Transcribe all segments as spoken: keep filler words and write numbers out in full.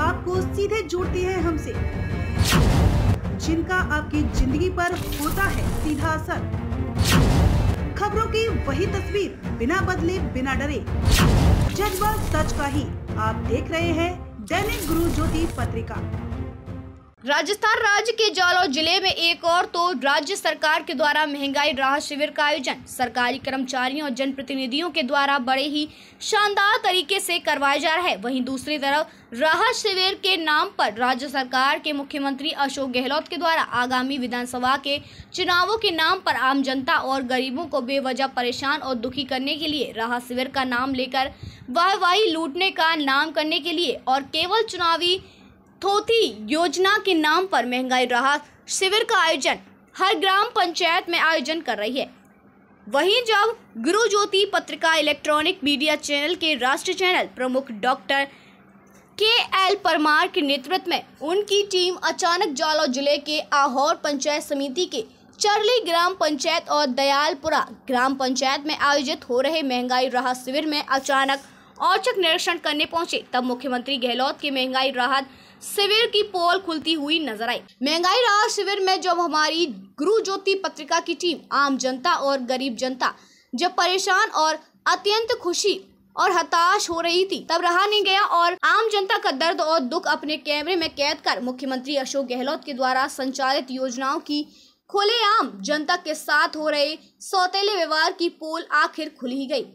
आपको सीधे जोड़ती है हमसे, जिनका आपकी जिंदगी पर होता है सीधा असर। खबरों की वही तस्वीर, बिना बदले बिना डरे, जज्बा सच का ही। आप देख रहे हैं दैनिक गुरु ज्योति पत्रिका। राजस्थान राज्य के जालौर जिले में एक और तो राज्य सरकार के द्वारा महंगाई राहत शिविर का आयोजन सरकारी कर्मचारियों और जनप्रतिनिधियों के द्वारा बड़े ही शानदार तरीके से करवाया जा रहा है। वहीं दूसरी तरफ राहत शिविर के नाम पर राज्य सरकार के मुख्यमंत्री अशोक गहलोत के द्वारा आगामी विधानसभा के चुनावों के नाम पर आम जनता और गरीबों को बेवजह परेशान और दुखी करने के लिए राहत शिविर का नाम लेकर वाहवाही लूटने का नाम करने के लिए और केवल चुनावी थोथी योजना के नाम पर महंगाई राहत शिविर का आयोजन हर ग्राम पंचायत में आयोजन कर रही है। वहीं जब Guru Jyoti Patrika electronic media channel के राष्ट्रीय चैनल प्रमुख डॉक्टर के एल परमार के नेतृत्व में उनकी टीम अचानक जालौर जिले के आहोर पंचायत समिति के चरली ग्राम पंचायत और दयालपुरा ग्राम पंचायत में आयोजित हो रहे महंगाई राहत शिविर में अचानक औचक निरीक्षण करने पहुंचे, तब मुख्यमंत्री गहलोत की महंगाई राहत शिविर की पोल खुलती हुई नजर आई। महंगाई राहत शिविर में जब हमारी गुरु ज्योति पत्रिका की टीम आम जनता और गरीब जनता जब परेशान और अत्यंत खुशी और हताश हो रही थी, तब रहा नहीं गया और आम जनता का दर्द और दुख अपने कैमरे में कैद कर मुख्यमंत्री अशोक गहलोत के द्वारा संचालित योजनाओं की खुलेआम जनता के साथ हो रहे सौतेले व्यवहार की पोल आखिर खुल ही गई।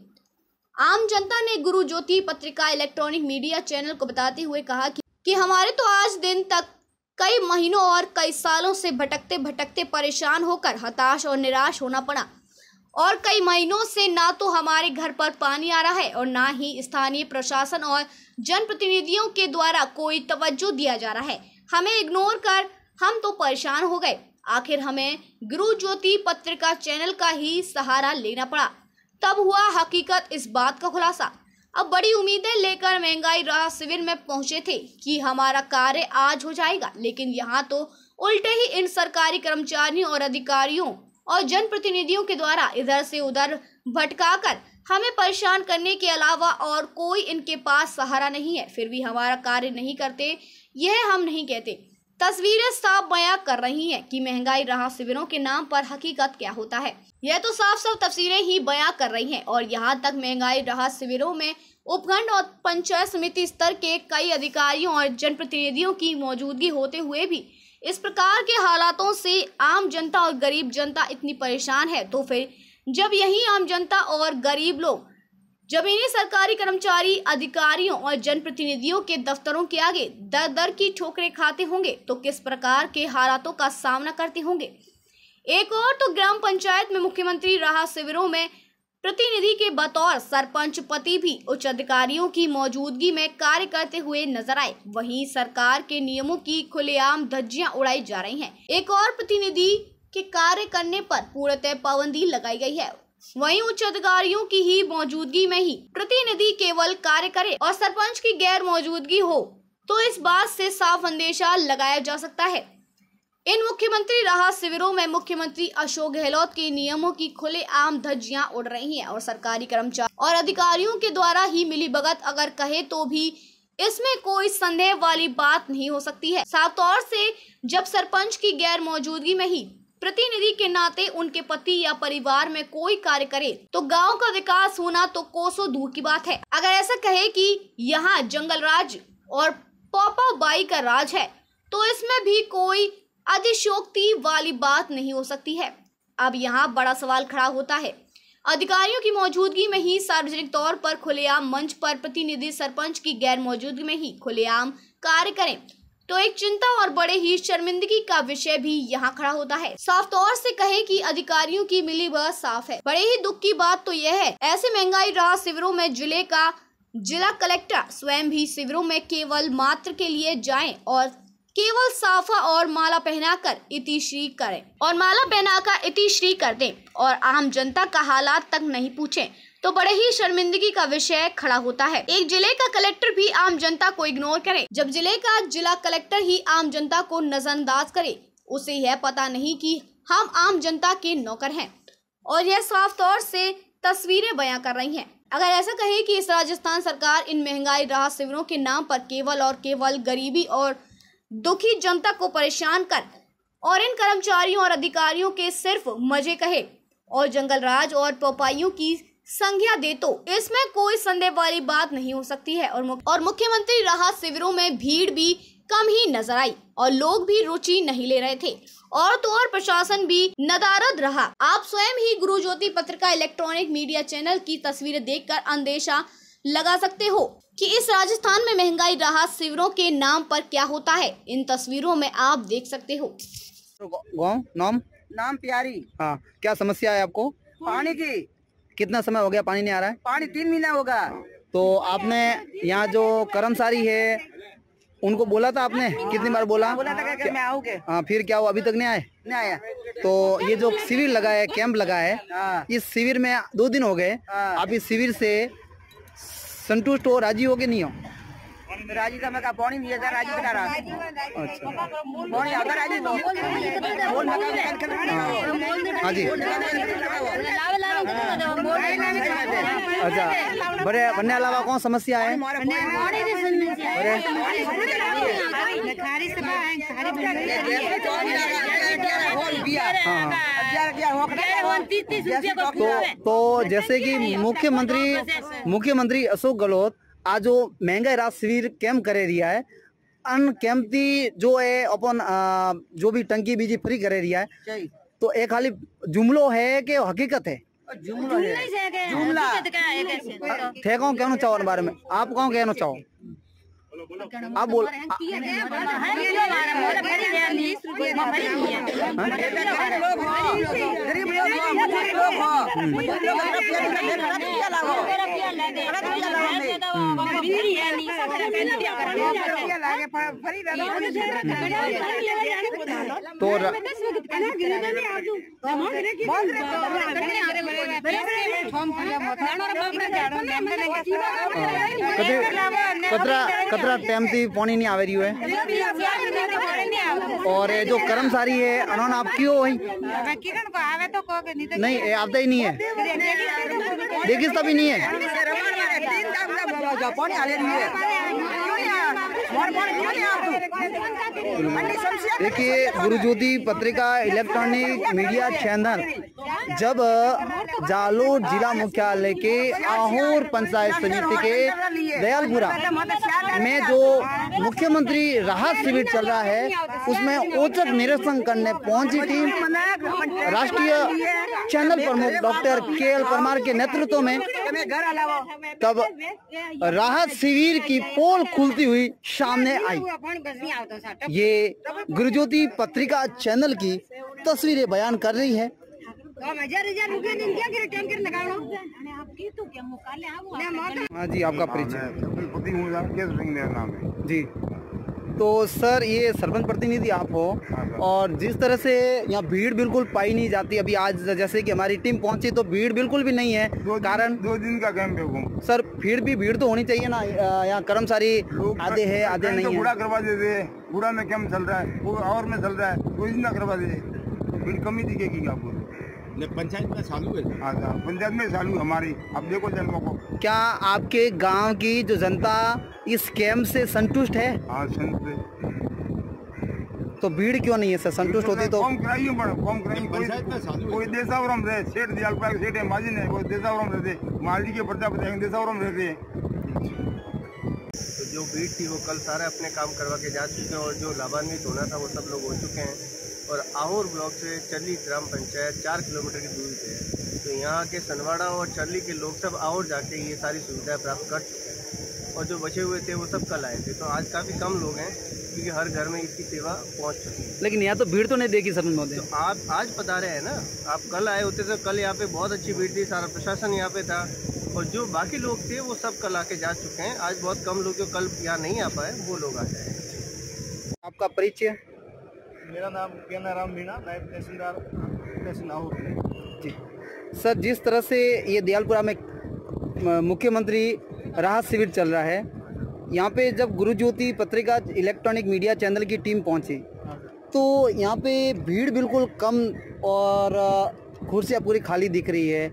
आम जनता ने गुरु Jyoti Patrika electronic media channel को बताते हुए कहा कि, कि हमारे तो आज दिन तक कई महीनों और कई सालों से भटकते भटकते परेशान होकर हताश और निराश होना पड़ा और कई महीनों से ना तो हमारे घर पर पानी आ रहा है और ना ही स्थानीय प्रशासन और जनप्रतिनिधियों के द्वारा कोई तवज्जो दिया जा रहा है। हमें इग्नोर कर हम तो परेशान हो गए। आखिर हमें गुरु ज्योति पत्रिका चैनल का ही सहारा लेना पड़ा। तब हुआ हकीकत इस बात का खुलासा। अब बड़ी उम्मीदें लेकर महंगाई राहत शिविर में पहुंचे थे कि हमारा कार्य आज हो जाएगा, लेकिन यहाँ तो उल्टे ही इन सरकारी कर्मचारियों और अधिकारियों और जनप्रतिनिधियों के द्वारा इधर से उधर भटकाकर हमें परेशान करने के अलावा और कोई इनके पास सहारा नहीं है। फिर भी हमारा कार्य नहीं करते, यह हम नहीं कहते। तस्वीरें साफ बयां कर रही हैं कि महंगाई राहत शिविरों के नाम पर हकीकत क्या होता है। यह तो साफ साफ तस्वीरें ही बयां कर रही हैं और यहाँ तक महंगाई राहत शिविरों में उपखंड और पंचायत समिति स्तर के कई अधिकारियों और जनप्रतिनिधियों की मौजूदगी होते हुए भी इस प्रकार के हालातों से आम जनता और गरीब जनता इतनी परेशान है, तो फिर जब यही आम जनता और गरीब लोग जब इन्हीं सरकारी कर्मचारी अधिकारियों और जनप्रतिनिधियों के दफ्तरों के आगे दर दर की ठोकरें खाते होंगे तो किस प्रकार के हालातों का सामना करते होंगे। एक और तो ग्राम पंचायत में मुख्यमंत्री राहत शिविरों में प्रतिनिधि के बतौर सरपंच पति भी उच्च अधिकारियों की मौजूदगी में कार्य करते हुए नजर आए। वहीं सरकार के नियमों की खुलेआम धज्जियां उड़ाई जा रही हैं। एक और प्रतिनिधि के कार्य करने पर पूर्णतः पाबंदी लगाई गई है। वहीं उच्च अधिकारियों की ही मौजूदगी में ही प्रतिनिधि केवल कार्य करे और सरपंच की गैर मौजूदगी हो तो इस बात से साफ अंदेशा लगाया जा सकता है। इन मुख्यमंत्री राहत शिविरों में मुख्यमंत्री अशोक गहलोत के नियमों की खुलेआम धज्जियां उड़ रही हैं और सरकारी कर्मचारी और अधिकारियों के द्वारा ही मिलीभगत अगर कहे तो भी इसमें कोई संदेह वाली बात नहीं हो सकती है। साफ तौर से जब सरपंच की गैर मौजूदगी में ही प्रतिनिधि के नाते उनके पति या परिवार में कोई कार्य करे तो गांव का विकास होना तो कोसों दूर की बात है। अगर ऐसा कहे कि यहाँ जंगल राज और पौपा बाई का राज है तो इसमें भी कोई अतिशयोक्ति वाली बात नहीं हो सकती है। अब यहाँ बड़ा सवाल खड़ा होता है, अधिकारियों की मौजूदगी में ही सार्वजनिक तौर पर खुलेआम मंच पर प्रतिनिधि सरपंच की गैर मौजूदगी में ही खुलेआम कार्य करें तो एक चिंता और बड़े ही शर्मिंदगी का विषय भी यहाँ खड़ा होता है। साफ तौर से कहे कि अधिकारियों की मिलीभगत साफ है। बड़े ही दुख की बात तो यह है, ऐसे महंगाई राहत शिविरों में जिले का जिला कलेक्टर स्वयं भी शिविरों में केवल मात्र के लिए जाएं और केवल साफा और माला पहनाकर इतिश्री करें और माला पहनाकर इतिश्री कर दें और आम जनता का हालात तक नहीं पूछें तो बड़े ही शर्मिंदगी का विषय खड़ा होता है। एक जिले का कलेक्टर भी आम जनता को इग्नोर करे। जब जिले का जिला कलेक्टर ही आम जनता को नजरअंदाज करे, उसे यह पता नहीं कि हम आम जनता के नौकर हैं और यह साफ तौर से तस्वीरें बयां कर रही हैं। अगर ऐसा कहे कि इस राजस्थान सरकार इन महंगाई राहत शिविरों के नाम पर केवल और केवल गरीबी और दुखी जनता को परेशान कर और इन कर्मचारियों और अधिकारियों के सिर्फ मजे कहे और जंगल राज और पोपाइयों की संज्ञा दे तो इसमें कोई संदेह वाली बात नहीं हो सकती है। और, और मुख्यमंत्री राहत शिविरों में भीड़ भी कम ही नजर आई और लोग भी रुचि नहीं ले रहे थे और तो और प्रशासन भी नदारद रहा। आप स्वयं ही गुरु Jyoti Patrika electronic media channel की तस्वीरें देखकर अंदेशा लगा सकते हो कि इस राजस्थान में महंगाई राहत शिविरों के नाम पर क्या होता है। इन तस्वीरों में आप देख सकते हो। गाँव नाम नाम प्यारी। हाँ, क्या समस्या है आपको? पानी की। कितना समय हो गया पानी नहीं आ रहा है? पानी तीन महीना होगा। तो आपने यहाँ जो कर्मचारी है उनको बोला था आपने? कितनी बार बोला? बोला था कि मैं आऊंगे। हाँ, फिर क्या हुआ? अभी तक नहीं आए? नहीं आया। तो ये जो शिविर लगा है, कैंप लगा है, इस शिविर में दो दिन हो गए, आप इस शिविर से संतुष्ट हो, राजी हो कि नहीं हो? राजी का मैं का पानी नहीं है, राजी बना रहा। अच्छा, पानी अगर राजी तो बोल हाँ जी। अच्छा, बड़े बनने अलावा कौन समस्या है? तो तो जैसे कि मुख्यमंत्री मुख्यमंत्री अशोक गहलोत आज जो महंगाई राहत शिविर कैंप करे रिया है, अन कैंप थी जो है अपन जो भी टंकी बीजी फ्री करे रिया है, तो एक खाली जुमलो है कि हकीकत है? जुमला है। जुमला थे कौन कहना चाहो इस बारे में? आप कौन कहना चाहो? आप बोल। तो कतरा कतरा टाइम थी पानी नहीं आवे रही है और ये जो कर्मचारी है उन्होंने आप क्यों हुई? नहीं आता ही नहीं है, देखिए तभी नहीं है। देखिए, गुरु Jyoti Patrika electronic media channel जब जालोर जिला मुख्यालय के आहोर पंचायत समिति के दयालपुरा में जो मुख्यमंत्री राहत शिविर चल रहा है उसमें औचक निरीक्षण करने पहुंची टीम राष्ट्रीय चैनल प्रमुख डॉक्टर के एल परमार के नेतृत्व में, तब राहत शिविर की पोल खुलती हुई सामने आई। ये गुरु ज्योति पत्रिका चैनल की तस्वीरें बयान कर रही है। हाँ जी, आपका परिचय? जी, तो सर ये सरपंच प्रतिनिधि आप हो और जिस तरह से यहाँ भीड़ बिल्कुल पाई नहीं जाती, अभी आज जैसे कि हमारी टीम पहुंची तो भीड़ बिल्कुल भी नहीं है, कारण दो दिन का कैंप है सर, फिर भी भीड़ तो होनी चाहिए ना। यहाँ कर्मचारी आधे है आधे नहीं है। बूढ़ा करवा देते, बूढ़ा में कैंप चल रहा है, वो और में चल रहा है, दो दिन का करवा दे, भीड़ कमी दिखेगी आपको। पंचायत में चालू है। हाँ, पंचायत में चालू हमारी। अब देखो जन्मों को। क्या आपके गांव की जो जनता इस कैंप से संतुष्ट है? हाँ, संतुष्ट। तो भीड़ क्यों नहीं है सर? संतुष्ट होती तो कम कराइए, बड़ा कम कराइए। कोई देसावरम रहे, सेठ दयालपुरा के सेठ है, माजिन है, वो देसावरम रहते, माली के पर्चा बताएंगे, देसावरम रहते हैं। तो जो भीड़ थी वो कल सारा अपने काम करवा के जा चुके हैं और जो लाभान्वित होना था वो सब लोग हो चुके हैं। और आहोर ब्लॉक से चरली ग्राम पंचायत चार किलोमीटर की दूरी पे है, तो यहाँ के सनवाड़ा और चरली के लोग सब आहोर जाके ये सारी सुविधाएं प्राप्त कर चुके हैं और जो बचे हुए थे वो सब कल आए थे। तो आज काफ़ी कम लोग हैं क्योंकि हर घर में इसकी सेवा पहुँच चुकी है। लेकिन यहाँ तो भीड़ तो नहीं देखी सर महोदय। तो आप आज बता रहे हैं ना, आप कल आए होते तो कल यहाँ पे बहुत अच्छी भीड़ थी, सारा प्रशासन यहाँ पे था और जो बाकी लोग थे वो सब कल आके जा चुके हैं। आज बहुत कम लोग जो कल यहाँ नहीं आ पाए वो लोग आ जाए। आपका परिचय? मेरा नाम ज्ञानाराम मीणा, नायब तहसीलदार तहसील आहोर। जी सर, जिस तरह से ये दयालपुरा में मुख्यमंत्री राहत शिविर चल रहा है, यहाँ पे जब Guru Jyoti Patrika electronic media channel की टीम पहुँची तो यहाँ पे भीड़ बिल्कुल कम और कुर्सियाँ पूरी खाली दिख रही है।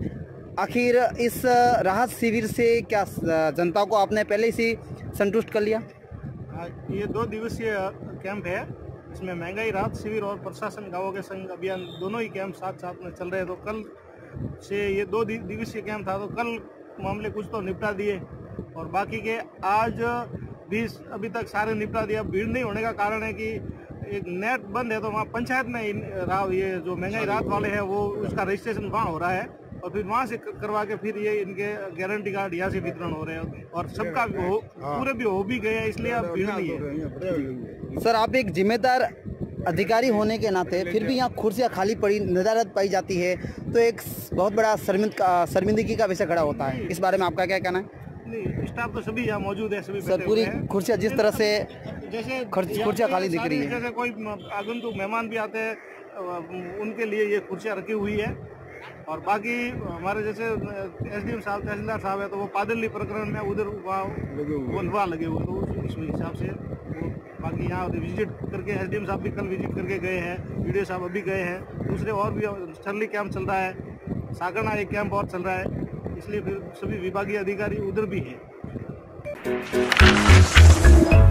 आखिर इस राहत शिविर से क्या जनता को आपने पहले से संतुष्ट कर लिया? ये दो दिवसीय कैंप है, इसमें महंगाई राहत शिविर और प्रशासन गांवों के संग अभियान दोनों ही कैंप साथ साथ में चल रहे हैं। तो कल से ये दो दिवसीय कैंप था, तो कल मामले कुछ तो निपटा दिए और बाकी के आज भी अभी तक सारे निपटा दिया। भीड़ नहीं होने का कारण है कि एक नेट बंद है, तो वहाँ पंचायत में ये जो महंगाई राहत वाले हैं वो उसका रजिस्ट्रेशन वहाँ हो रहा है और फिर वहाँ से करवा के फिर ये इनके गारंटी कार्ड यहाँ से वितरण हो रहे हैं और सबका पूरे भी हो भी गए हैं, इसलिए अब भीड़ नहीं है। सर, आप एक जिम्मेदार अधिकारी होने के नाते फिर भी यहाँ कुर्सियाँ खाली पड़ी नदारत पाई जाती है, तो एक बहुत बड़ा शर्मिंद शर्मिंदगी का विषय खड़ा होता है। इस बारे में आपका क्या कहना है? नहीं, स्टाफ तो सभी यहाँ मौजूद है, सभी सर पूरी कुर्सियाँ जिस तरह से जैसे कुर्सियाँ खाली दिख रही है, जैसे कोई आगंतुक मेहमान भी आते हैं उनके लिए ये कुर्सियाँ रखी हुई है और बाकी हमारे जैसे एसडीएम साहब तहसीलदार साहब है तो वो पादली प्रकरण में उधर वहाँ लगे हुए, तो इस हिसाब से वो बाकी यहाँ विजिट करके एसडीएम साहब भी कल विजिट करके गए हैं, वीडियो साहब अभी गए हैं, दूसरे और भी चरली कैंप चल रहा है, सागरना एक कैंप और चल रहा है, इसलिए फिर सभी विभागीय अधिकारी उधर भी हैं।